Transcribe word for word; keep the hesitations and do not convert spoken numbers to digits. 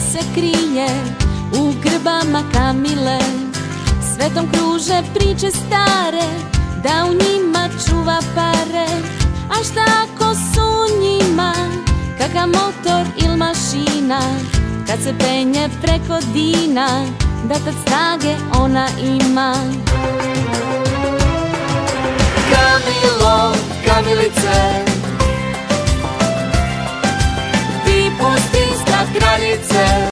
se krije u grbama Kamile. Svetom kruže priče stare, da u njima čuva pare. A šta ako su u njima kakav motor il mašina, kad se penje preko Dina, da tad snage ona ima. Kamilo, Kamilice, ti pustinska kraljice,